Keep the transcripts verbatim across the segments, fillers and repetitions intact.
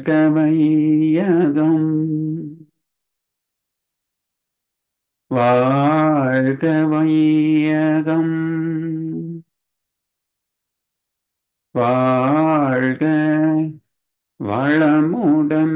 வாழ்க வையகம் வாழ்க வையகம் வாழ்க வளமுடன்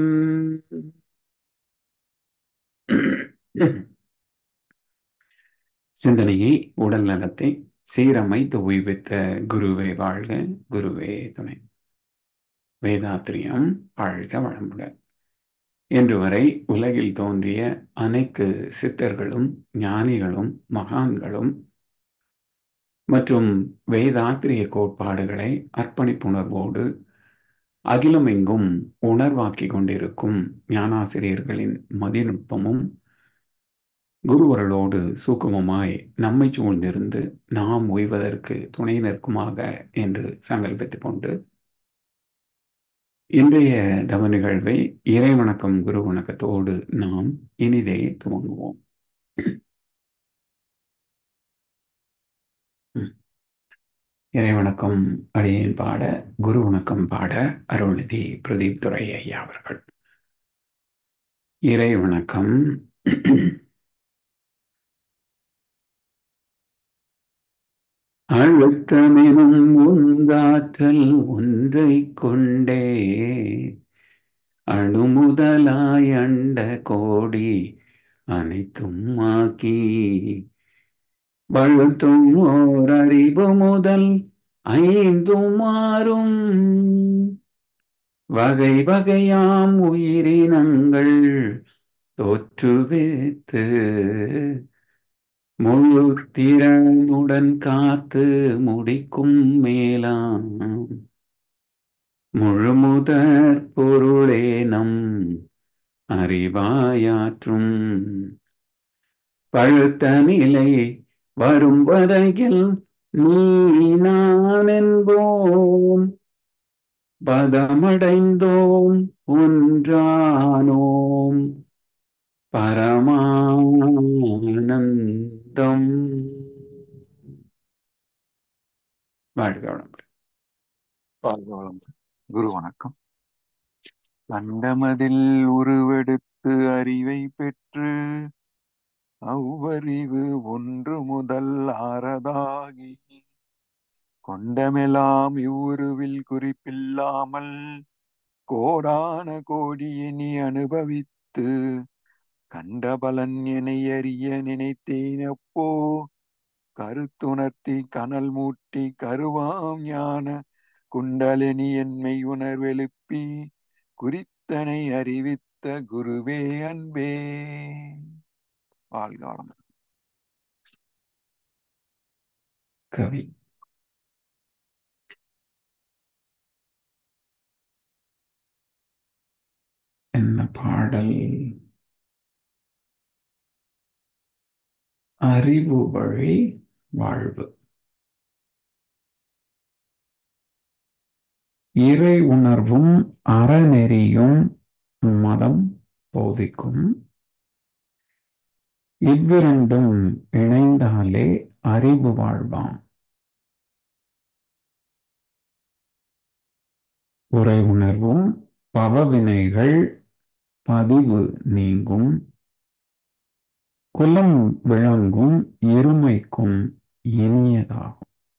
சிந்தனையை உடல் நலத்தை சீரமைத்து உய்வித்த குருவே வாழ்க, குருவே துணை. வேதாத்திரியம் வாழ்க வளமுடன். இன்று வரை உலகில் தோன்றிய அனைத்து சித்தர்களும் ஞானிகளும் மகான்களும் மற்றும் வேதாத்திரிய கோட்பாடுகளை அர்ப்பணிப்புணர்வோடு அகிலமெங்கும் உணர்வாக்கிக் கொண்டிருக்கும் ஞானாசிரியர்களின் மதிநுட்பமும் குருவர்களோடு சூக்குமமாய் நம்மை சூழ்ந்திருந்து நாம் உய்வதற்கு துணை நிற்குமாக என்று சங்கல்பித்துக் கொண்டு இன்றைய தவ நிகழ்வை இறை வணக்கம் குரு வணக்கத்தோடு நாம் இனிதே துவங்குவோம். இறை வணக்கம் அடியேன் பாட, குரு வணக்கம் பாட அருள்நிதி பிரதீப் துரை ஐயா அவர்கள். இறை வணக்கம். அழுத்தமெனும் உந்தாற்றல் ஒன்றை கொண்டே அணுமுதலாய் அண்ட கோடி அனைத்தும் ஆக்கி வழுத்தும் ஓர் அறிவு முதல் ஐந்தும் மாறும் வகை வகையாம் உயிரினங்கள் தோற்றுவித்து முழு திறனுடன் காத்து முடிக்கும் மேலாம் முழுமுதற் பொருளே நம் அறிவாயாற்றும் பழுத்த நிலை வரும் வரையில் நீ நான் என்போம் பதமடைந்தோம் ஒன்றானோம் பரமானந்தம். வாழ்க வளமுடன். வாழ்க வளமுடன். குரு வணக்கம். கண்டமதில் உருவெடுத்து அறிவை பெற்று அவ்வறிவு ஒன்று முதல் ஆறதாகி கொண்டமெல்லாம் இவ்வுருவில் குறிப்பில்லாமல் கோடான கோடி எண்ணி அனுபவித்து கண்ட பலன் என அறிய நினைத்தேன். அப்போ கருத்துணர்த்தி கனல் மூட்டி கருவாம் ஞான குண்டலினி என்மை உணர்வெழுப்பி குறித்தனை அறிவித்த குருவே அன்பே. வாழ்காலம். கவி. என்ன பாடல்? அறிவு வழி வாழ்வு. இறை உணர்வும் அறநெறியும் மதம் போதிக்கும். இவ்விரண்டும் இணைந்தாலே அறிவு வாழ்வாம். உரை உணர்வும் பவவினைகள் பதிவு நீங்கும். குலம் விளங்கும் இருமைக்கும் இனியதாகும்.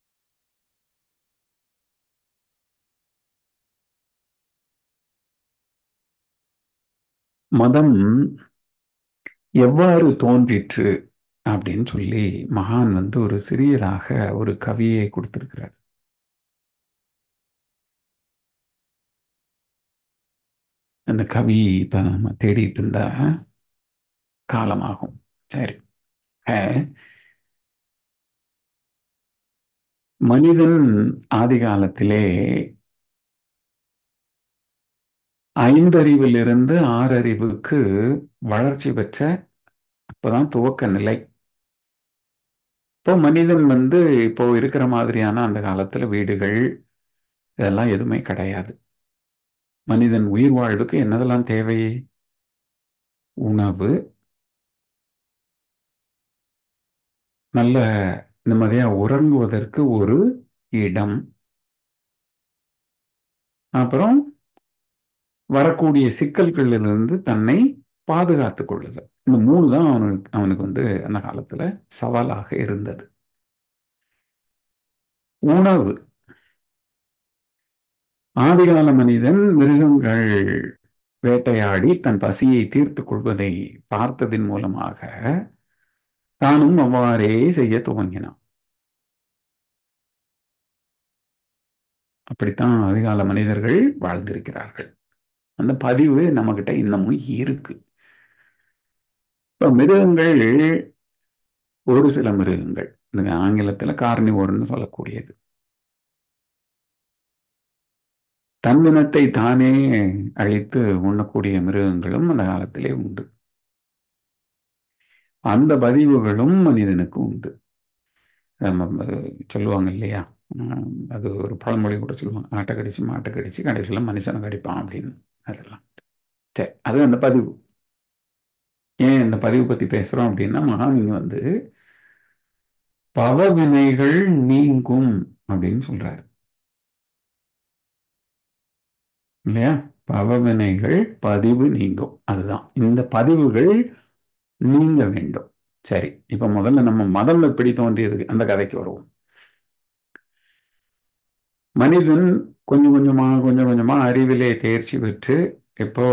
மதம் எவ்வாறு தோன்றிற்று அப்படின்னு சொல்லி மகான் வந்து ஒரு சிறியதாக ஒரு கவியை கொடுத்திருக்கிறார். அந்த கவி இப்ப நம்ம தேடிட்டு இருந்தா காலமாகும். சரி. மனிதன் ஆதி காலத்திலே ஐந்தறிவிலிருந்து ஆறறிவுக்கு வளர்ச்சி பெற்ற அப்பதான் துவக்க நிலை. இப்போ மனிதன் வந்து இப்போ இருக்கிற மாதிரியான அந்த காலத்துல வீடுகள் இதெல்லாம் எதுவுமே கிடையாது. மனிதன் உயிர் வாழ்வுக்கு என்னதெல்லாம் தேவை? உணவு, நல்ல நிம்மதியா உறங்குவதற்கு ஒரு இடம், அப்புறம் வரக்கூடிய சிக்கல்களிலிருந்து தன்னை பாதுகாத்துக் கொள்ளுதல். இந்த மூணு தான் அவனுக்கு அவனுக்கு வந்து அந்த காலத்துல சவாலாக இருந்தது. உணவு. ஆதிகால மனிதன் மிருகங்கள் வேட்டையாடி தன் பசியை தீர்த்துக் கொள்வதை பார்த்ததின் மூலமாக தானும் அவ்வாறே செய்ய துவங்கினான். அப்படித்தான் ஆதிகால மனிதர்கள் வாழ்ந்திருக்கிறார்கள். அந்த பதிவு நம்மகிட்ட இன்னமும் இருக்கு. இப்ப மிருகங்கள், ஒரு சில மிருகங்கள், இந்த ஆங்கிலத்துல கார்னிவோர்னு சொல்லக்கூடியது, தன்னினத்தை தானே அழித்து உண்ணக்கூடிய மிருகங்களும் அந்த காலத்திலே உண்டு. அந்த பதிவுகளும் மனிதனுக்கு உண்டு. நம்ம சொல்லுவாங்க இல்லையா, அது ஒரு பழமொழி கூட சொல்லுவாங்க, ஆட்டை கடிச்சு மாட்டை கடிச்சு கடைசியில் மனுஷனை கடிப்பான் அப்படின்னு. அதெல்லாம் சரி, அது அந்த பதிவு. ஏன் இந்த பதிவு பத்தி பேசுறோம் அப்படின்னா, மகான் வந்து பவவினைகள் நீங்கும் அப்படின்னு சொல்றாரு இல்லையா. பவவினைகள் பதிவு நீங்கும், அதுதான் இந்த பதிவுகள் நீங்க வேண்டும். சரி, இப்ப முதல்ல நம்ம மதம் எப்படி தோன்றியது அந்த கதைக்கு வருவோம். மனிதன் கொஞ்சம் கொஞ்சமா கொஞ்சம் கொஞ்சமா அறிவிலே தேர்ச்சி பெற்று இப்போ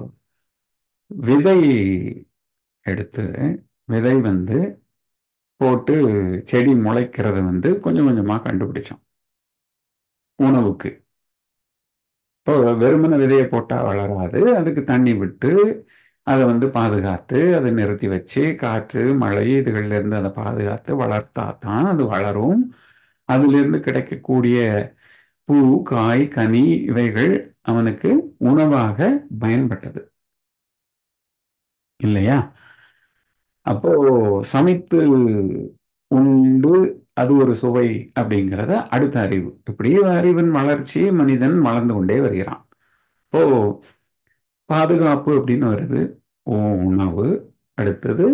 விதை எடுத்து, விதை வந்து போட்டு செடி முளைக்கிறது வந்து கொஞ்சம் கொஞ்சமா கண்டுபிடிச்சோம் உணவுக்கு. இப்போ வெறுமன விதையை போட்டா வளராது, அதுக்கு தண்ணி விட்டு அதை வந்து பாதுகாத்து அதை நிறுத்தி வச்சு காற்று மழை இதுகள்ல இருந்து அதை பாதுகாத்து வளர்த்தா தான் அது வளரும். அதிலிருந்து கிடைக்கக்கூடிய பூ, காய், கனி இவைகள் அவனுக்கு உணவாக பயன்பட்டது இல்லையா. அப்போ சமைத்து உண்டு அது ஒரு சுவை அப்படிங்கிறத அடுத்த அறிவு. இப்படி அறிவின் வளர்ச்சி மனிதன் வளர்ந்து கொண்டே வருகிறான். இப்போ பாதுகாப்பு அப்படின்னு வருது, ஓ உணவு, அடுத்தது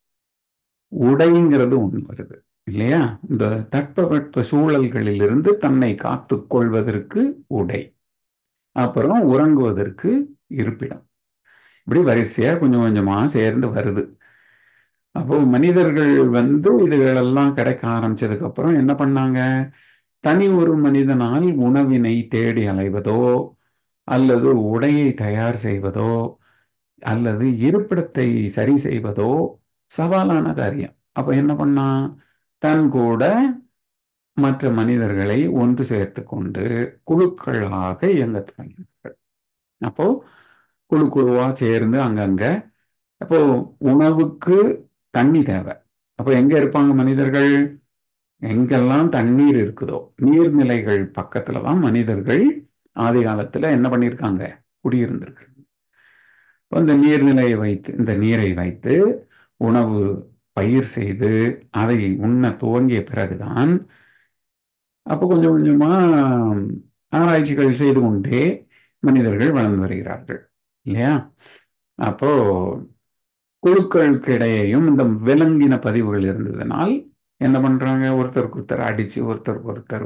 உடைங்கிறது ஒண்ணு வருது இல்லையா. இந்த தட்பவெட்ப சூழல்களில் இருந்து தன்னை காத்து கொள்வதற்கு உடை, அப்புறம் உறங்குவதற்கு இருப்பிடம். இப்படி வரிசையா கொஞ்சம் கொஞ்சமா சேர்ந்து வருது. அப்போ மனிதர்கள் வந்து இதுகளெல்லாம் கிடைக்க ஆரம்பிச்சதுக்கு அப்புறம் என்ன பண்ணாங்க, தனி ஒரு மனிதனால் உணவினை தேடி அலைவதோ அல்லது உடையை தயார் செய்வதோ அல்லது இருப்பிடத்தை சரி செய்வதோ சவாலான காரியம். அப்ப என்ன பண்ணா, தன் கூட மற்ற மனிதர்களை ஒன்று சேர்த்து கொண்டு குழுக்களாக இயங்க தொடங்கினார்கள். அப்போ குழு குழுவா சேர்ந்து அங்கங்க, அப்போ உணவுக்கு தண்ணி தேவை. அப்போ எங்க இருப்பாங்க மனிதர்கள், எங்கெல்லாம் தண்ணீர் இருக்குதோ நீர்நிலைகள் பக்கத்துல தான் மனிதர்கள் ஆதி காலத்துல என்ன பண்ணியிருக்காங்க, குடியிருந்திருக்காங்க. இந்த நீர்நிலையை வைத்து, இந்த நீரை வைத்து உணவு பயிர் செய்து அதை உண்ண துவங்கிய பிறகுதான் அப்போ கொஞ்சம் கொஞ்சமா ஆராய்ச்சிகள் செய்து கொண்டே மனிதர்கள் வளர்ந்து வருகிறார்கள் இல்லையா. அப்போ குழுக்களுக்கு இடையேயும் இந்த விலங்கின பதிவுகள் இருந்ததுனால் என்ன பண்றாங்க, ஒருத்தருக்கு ஒருத்தர் அடிச்சு ஒருத்தருக்கு ஒருத்தர்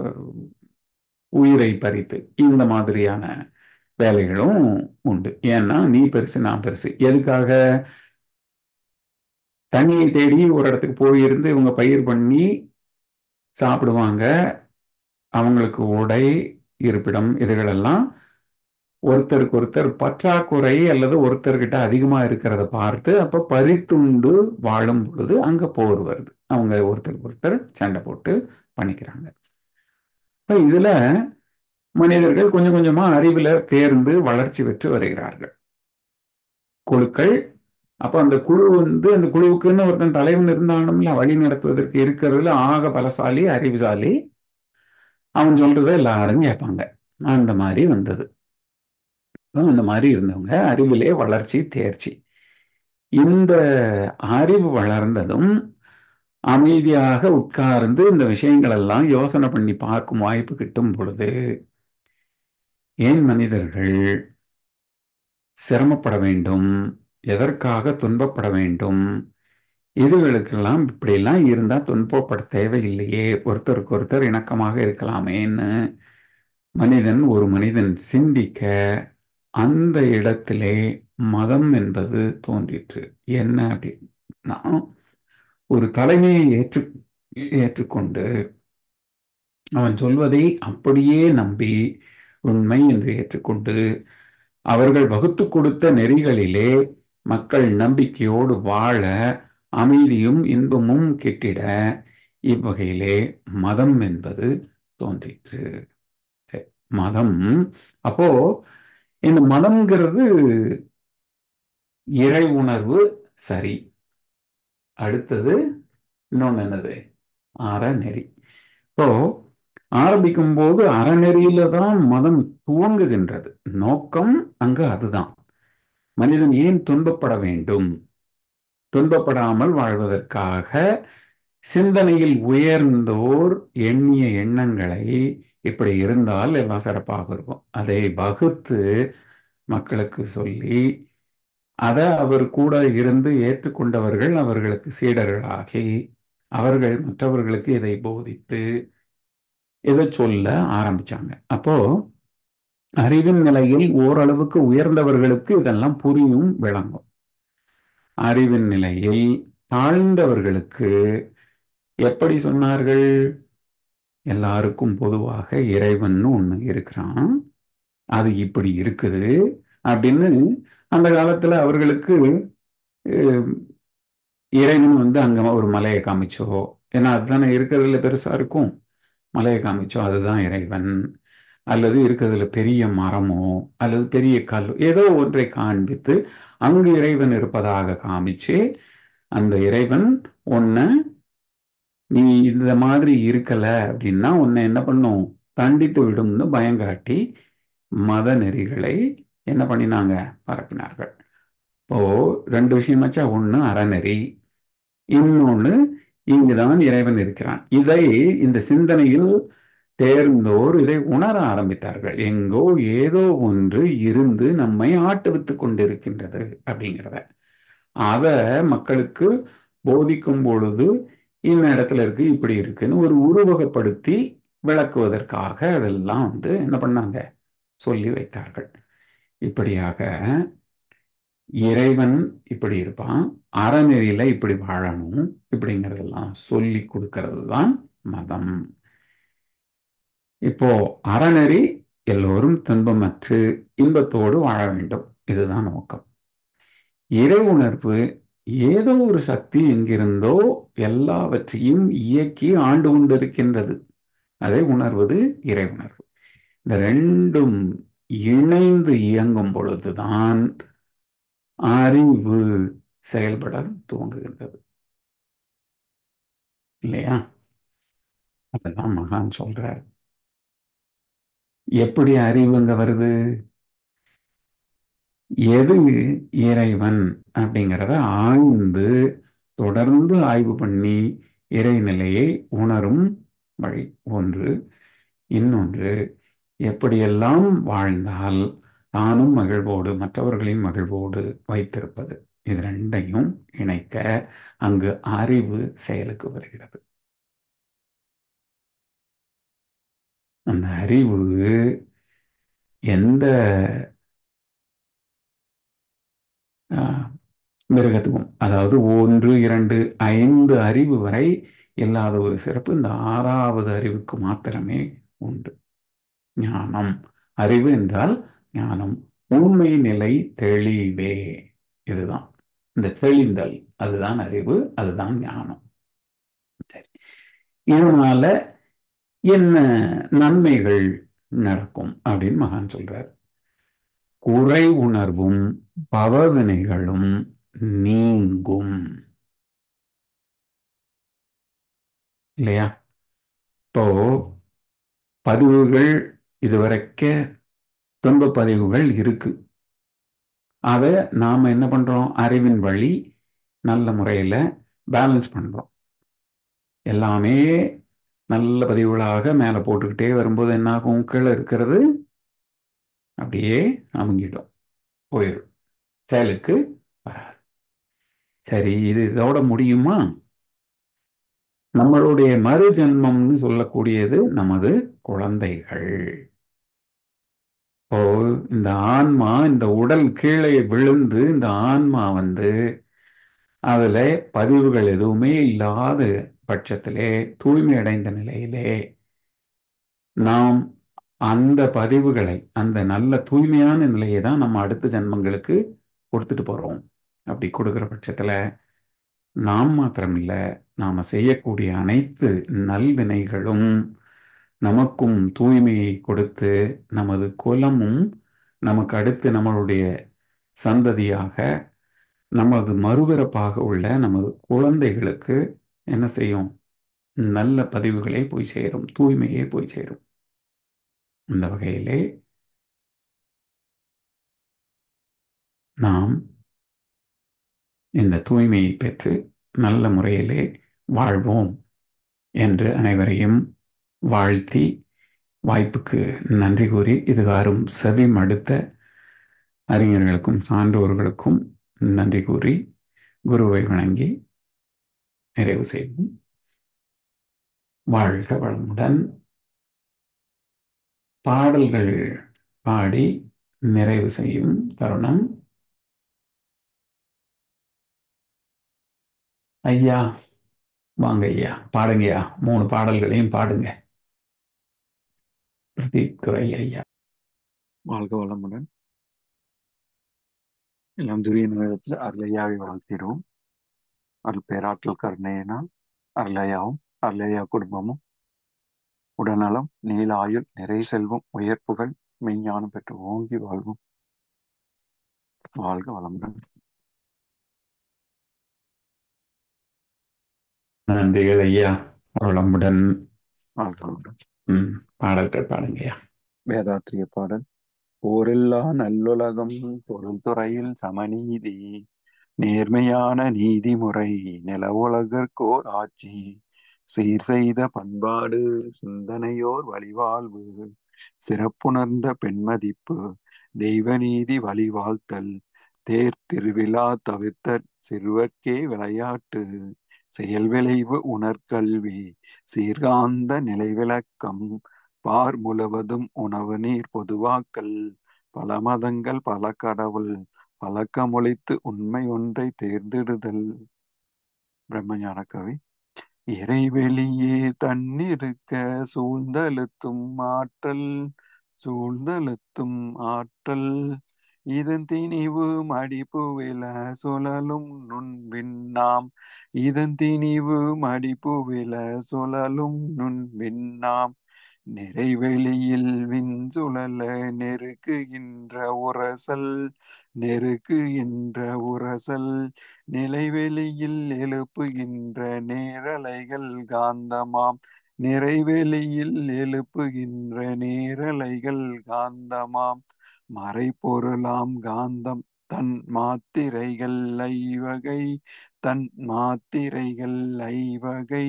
உயிரை பறித்து இந்த மாதிரியான வேலைகளும் உண்டு. ஏன்னா நீ பெருசு நான் பெருசு. எதுக்காக, தண்ணியை தேடி ஒரு இடத்துக்கு போயிருந்து இவங்க பயிர் பண்ணி சாப்பிடுவாங்க, அவங்களுக்கு உடை இருப்பிடம் இதுகளெல்லாம் ஒருத்தருக்கு ஒருத்தர் பற்றாக்குறை அல்லது ஒருத்தர்கிட்ட அதிகமா இருக்கிறத பார்த்து அப்ப பறித்துண்டு வாழும் பொழுது அங்க போர் வருது, அவங்க ஒருத்தருக்கு ஒருத்தர் சண்டை போட்டு பண்ணிக்கிறாங்க. இதுல மனிதர்கள் கொஞ்சம் கொஞ்சமா அறிவுல தேர்ந்து வளர்ச்சி பெற்று வருகிறார்கள், குழுக்கள். அப்ப அந்த குழு வந்து அந்த குழுவுக்குன்னு ஒருத்தன் தலைவன் இருந்தாலும்ல, வழி நடத்துவதற்கு இருக்கிறதுல ஆக பலசாலி அறிவுசாலி, அவன் சொல்றத எல்லாரும் கேட்பாங்க. அந்த மாதிரி வந்தது. அந்த மாதிரி இருந்தவங்க அறிவிலே வளர்ச்சி தேர்ச்சி. இந்த அறிவு வளர்ந்ததும் அமைதியாக உட்கார்ந்து இந்த விஷயங்கள் எல்லாம் யோசனை பண்ணி பார்க்கும் வாய்ப்பு கிட்டும் பொழுது, ஏன் மனிதர்கள் சிரமப்பட வேண்டும், எதற்காக துன்பப்பட வேண்டும், இதுகளுக்கெல்லாம் இப்படியெல்லாம் இருந்தா துன்பப்பட தேவையில்லையே, ஒருத்தருக்கு ஒருத்தர் இணக்கமாக இருக்கலாமேன்னு மனிதன் ஒரு மனிதன் சிந்திக்க அந்த இடத்திலே மதம் என்பது தோன்றிற்று. என்ன அப்படின்னா, ஒரு தலைமையை ஏற்று ஏற்றுக்கொண்டு அவன் சொல்வதை அப்படியே நம்பி உண்மை என்று ஏற்றுக்கொண்டு அவர்கள் வகுத்து கொடுத்த நெறிகளிலே மக்கள் நம்பிக்கையோடு வாழ அமைதியும் இன்பமும் கிட்டிட இவ்வகையிலே மதம் என்பது தோன்றிற்று. சரி, மதம். அப்போ இந்த மதம்ங்கிறது இறை உணர்வு. சரி, அடுத்தது இன்னொன்னு என்னது? அறநெறி. இப்போ ஆரம்பிக்கும் போது அறநெறியில தான் மதம் துவங்குகின்றது. நோக்கம் அங்கு அதுதான். மனிதன் ஏன் துன்பப்பட வேண்டும்? துன்பப்படாமல் வாழ்வதற்காக சிந்தனையில் உயர்ந்தோர் எண்ணிய எண்ணங்களை இப்படி இருந்தால் எல்லாம் சிறப்பாக இருக்கும். அதை வகுத்து மக்களுக்கு சொல்லி அதை அவர் கூட இருந்து ஏற்றுக்கொண்டவர்கள் அவர்களுக்கு சீடர்களாகி அவர்கள் மற்றவர்களுக்கு இதை போதித்து இதை சொல்ல ஆரம்பிச்சாங்க. அப்போ அறிவின் நிலையில் ஓரளவுக்கு உயர்ந்தவர்களுக்கு இதெல்லாம் புரியும், விளங்கும். அறிவின் நிலையில் தாழ்ந்தவர்களுக்கு எப்படி சொன்னார்கள்? எல்லாருக்கும் பொதுவாக இறைவன் ஒண்ணு இருக்கிறான், அது இப்படி இருக்குது அப்படின்னு அந்த காலத்துல அவர்களுக்கு இறைவன் வந்து அங்க ஒரு மலையை காமிச்சோ, ஏன்னா அதுதானே இருக்கிறதுல பெருசா இருக்கும், மலையை காமிச்சோ அதுதான் இறைவன், அல்லது இருக்கிறதுல பெரிய மரமோ அல்லது பெரிய கல்லோ ஏதோ ஒன்றை காண்பித்து அங்கு இறைவன் இருப்பதாக காமிச்சு அந்த இறைவன் உன்னை நீ இந்த மாதிரி இருக்கல அப்படின்னா உன்னை என்ன பண்ணும்? தண்டித்து விடும்னு பயங்காட்டி மத நெறிகளை என்ன பண்ணினாங்க? பரப்பினார்கள். இப்போ ரெண்டு விஷயமாச்சா? ஒண்ணு அறநெறி, இன்னொன்னு இங்குதான் இறைவன் இருக்கிறான். இதை இந்த சிந்தனையில் தேர்ந்தோர் இதை உணர ஆரம்பித்தார்கள். எங்கோ ஏதோ ஒன்று இருந்து நம்மை ஆட்டுவித்து கொண்டிருக்கின்றது அப்படிங்கிறத அத மக்களுக்கு போதிக்கும் பொழுது இந்த இடத்துல இருக்கு இப்படி இருக்குன்னு ஒரு உருவகப்படுத்தி விளக்குவதற்காக அதெல்லாம் வந்து என்ன பண்ணாங்க? சொல்லி வைத்தார்கள். இப்படியாக இறைவன் இப்படி இருப்பான், அறநெறியில இப்படி வாழணும், இப்படிங்கிறதெல்லாம் சொல்லி கொடுக்கறது தான் மதம். இப்போ அறநெறி எல்லோரும் துன்பமற்று இன்பத்தோடு வாழ வேண்டும், இதுதான் நோக்கம். இறை உணர்வு ஏதோ ஒரு சக்தி எங்கிருந்தோ எல்லாவற்றையும் இயக்கி ஆண்டு கொண்டிருக்கின்றது, அதை உணர்வது இறை உணர்வு. இந்த ரெண்டும் இணைந்து இயங்கும் பொழுதுதான் அறிவு செயல்பட துவங்குகின்றது, இல்லையா? அதுதான் மகான் சொல்றார். எப்படி அறிவுங்க வருது? எது இறைவன் அப்படிங்கிறத ஆழ்ந்து தொடர்ந்து ஆய்வு பண்ணி இறைநிலையை உணரும் வழி ஒன்று. இன்னொன்று, எப்படியெல்லாம் வாழ்ந்தால் தானும் மகிழ்வோடு மற்றவர்களையும் மகிழ்வோடு வைத்திருப்பது. இது ரெண்டையும் இணைக்க அங்கு அறிவு செயலுக்கு வருகிறது. அந்த அறிவு எந்த மிருகத்துவம், அதாவது ஒன்று இரண்டு ஐந்து அறிவு வரை இல்லாத ஒரு சிறப்பு இந்த ஆறாவது அறிவுக்கு மாத்திரமே உண்டு. ஞானம். அறிவு என்றால் ஞானம், உண்மை நிலை தெளிவே. இதுதான் இந்த தெளிந்தல், அதுதான் அறிவு, அதுதான் ஞானம். சரி, இதனால என்ன நன்மைகள் நடக்கும் அப்படின்னு மகான் சொல்றார். குறை உணர்வும் பவவினைகளும் நீங்கும், இல்லையா? இப்போ பதிவுகள் இதுவரைக்க துன்ப பதிவுகள் இருக்கு, அதை நாம என்ன பண்றோம்? அறிவின் வழி நல்ல முறையில் பேலன்ஸ் பண்றோம். எல்லாமே நல்ல பதிவுகளாக மேலே போட்டுக்கிட்டே வரும்போது என்னாகும்? கீழே இருக்கிறது அப்படியே அமுங்கிடும், போயிடும், செயலுக்கு வராது. சரி, இது இதோட முடியுமா? நம்மளுடைய மறு ஜென்மம்னு சொல்லக்கூடியது நமது குழந்தைகள். இப்போ இந்த ஆன்மா, இந்த உடல் கீழே விழுந்து இந்த ஆன்மா வந்து அதுல பதிவுகள் எதுவுமே இல்லாத பட்சத்திலே, தூய்மை அடைந்த நிலையிலே நாம் அந்த பதிவுகளை, அந்த நல்ல தூய்மையான நிலையை தான் நம்ம அடுத்த ஜென்மங்களுக்கு கொடுத்துட்டு போறோம். அப்படி கொடுக்கிற பட்சத்துல நாம் மாத்திரமில்ல, நாம செய்யக்கூடிய அனைத்து நல்வினைகளும் நமக்கும் தூய்மையை கொடுத்து, நமது குலமும் நமக்கு அடுத்து நம்மளுடைய சந்ததியாக, நமது மறுபிறப்பாக உள்ள நமது குழந்தைகளுக்கு என்ன செய்யும்? நல்ல பதிவுகளே போய் சேரும், தூய்மையே போய் சேரும். இந்த வகையிலே நாம் இந்த தூய்மையை பெற்று நல்ல முறையிலே வாழ்வோம் என்று அனைவரையும் வாழ்த்தி, வாய்ப்புக்கு நன்றி கூறி, இதுகாரும் செவி மடுத்த அறிஞர்களுக்கும் சான்றோர்களுக்கும் நன்றி கூறி, குருவை வணங்கி நிறைவு செய்வோம். வாழ்க வளமுடன். பாடல்கள் பாடி நிறைவு செய்யும் தருணம். ஐயா வாங்க ஐயா, பாடுங்கய்யா, மூணு பாடல்களையும் பாடுங்க. பிரதீப் துரை ஐயா. வாழ்க வளமுடன். எல்லாம் துரிய நேரத்தில் அருளையாவை வாழ்த்திடுவோம். அருள் பேராற்றல் கருணையினால் அருளையாவும் அருளையா குடும்பமும் உடல்நலம், நீல ஆயுள், நிறை செல்வம், உயர் புகழ், மெய்ஞானம் பெற்று ஓங்கி வாழ்வோம். வாழ்க வளமுடன். நன்றிகள் ஐயா. வளமுடன். வாழ்க வளமுடன். ம் பாடல்கள் பாடுங்கய்யா. வேதாத்திரிய பாடல். போரில்லா நல்லுலகம், பொருள் துறையில் சமநீதி, நேர்மையான நீதிமுறை, நில உலகற்கோர் ஆட்சி, சீர் செய்த பண்பாடு, சிந்தனையோர் வழிவாழ்வு, சிறப்புணர்ந்த பெண்மதிப்பு, தெய்வநீதி வழிவாழ்த்தல், தேர் திருவிழா தவிர்த்தற் சிறுவர்க்கே விளையாட்டு, செயல் விளைவு உணர்கல்வி, சீர்காந்த நிலைவிளக்கம், பார் முழுவதும் உணவு நீர் பொதுவாக்கல், பல மதங்கள் பல கடவுள் பழக்கமொழித்து உண்மை ஒன்றை தேர்ந்தெடுதல். பிரம்மஞான கவி. இறைவெளியே தன்னிருக்க சூழ்ந்தழுத்தும் ஆற்றல், சூழ்ந்தழுத்தும் ஆற்றல், இதன் திணிவு மடிப்புவில சுழலும் நுண்விண்ணாம், இதன் திணிவு மடிப்புவில சுழலும் நுண்விண்ணாம், நிறைவெளியில் விண்சுழல நெருக்குகின்ற உரசல், நெருக்குகின்ற உரசல், நிலைவெளியில் எழுப்புகின்ற நேரலைகள் காந்தமாம், நிறைவெளியில் எழுப்புகின்ற நேரலைகள் காந்தமாம், மறைபொருளாம் காந்தம் தன் மாத்திரைகள் ஐவகை, தன் மாத்திரைகள் ஐவகை,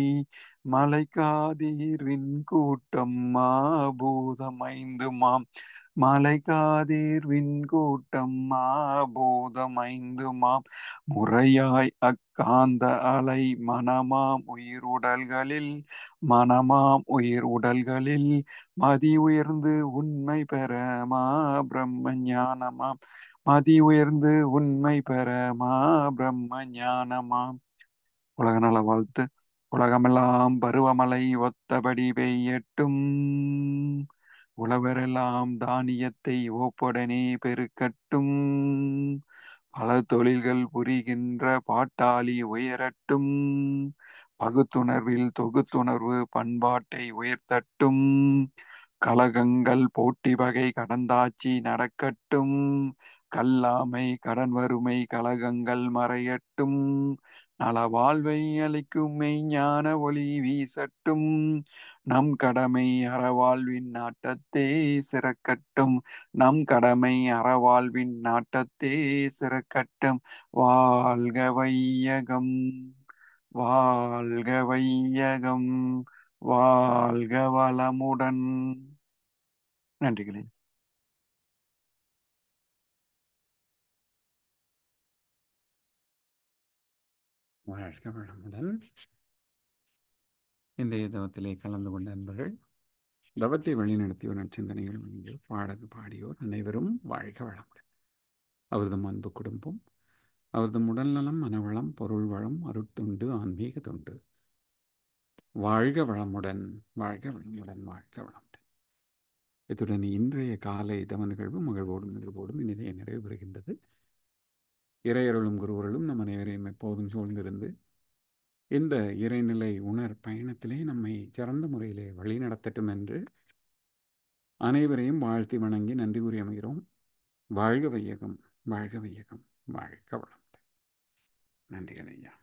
மலைக்காதீர்வின் கூட்டம் மாபூதம் ஐந்துமாம், மலைக்காதீர்வின் கூட்டம் மாபூதம் ஐந்துமாம், முறையாய் அக்காந்த அலை மனமாம் உயிருடல்களில், மனமாம் உயிர் உடல்களில், மதி உயர்ந்து உண்மை பெற மா பிரம்ம ஞானமாம், மதி உயர்ந்து உண்மை பெற மா பிரம்ம ஞானமாம். உலக நல வாழ்த்து. உலகமெல்லாம் பருவமழை ஒத்தபடி பெய்யட்டும், உழவரெல்லாம் தானியத்தை ஓப்புடனே பெருக்கட்டும், பல தொழில்கள் புரிகின்ற பாட்டாளி உயரட்டும், பகுத்துணர்வில் தொகுத்துணர்வு பண்பாட்டை உயர்த்தட்டும், கலகங்கள் போட்டி வகை கடந்தாட்சி நடக்கட்டும், கல்லாமை கடன் வறுமை கலகங்கள் மறையட்டும், நல வாழ்வை அளிக்கும் மெய்ஞான ஒளி வீசட்டும், நம் கடமை அறவாழ்வின் நாட்டத்தே சிறக்கட்டும், நம் கடமை அறவாழ்வின் நாட்டத்தே சிறக்கட்டும். வாழ்க வையகம், வாழ்க வையகம், வாழ்க வளமுடன். நன்றிகளே. வாழ்க வளமுடன். இன்றைய தினத்திலே கலந்து கொண்ட நண்பர்கள் தவத்தை வழிநடத்தியோர் நற்சிந்தனைகள் வழங்கியோர் பாடல் பாடியோர் அனைவரும் வாழ்க வளமுடன். அவர்தம் அன்பு குடும்பம், அவர்தம் உடல்நலம், மனவளம், பொருள் வளம், அருட்தொண்டு, ஆன்மீக தொண்டு வாழ்க வளமுடன், வாழ்க வளமுடன், வாழ்க வளமுடன். இத்துடன் இன்றைய காலை தவ நிகழ்வு மகிழ்வோடும் நிகழ்வோடும் இனிதே நிறைவு பெறுகின்றது. இறையருளும் குருவருளும் நம் அனைவரையும் எப்போதும் சூழ்ந்திருந்து இந்த இறைநிலை உணர் பயணத்திலே நம்மை சிறந்த முறையிலே வழி நடத்தட்டும் என்று அனைவரையும் வாழ்த்தி வணங்கி நன்றி கூறி அமைகிறோம். வாழ்க வையகம், வாழ்க வையகம், வாழ்க வளமுடன். நன்றிகள் ஐயா.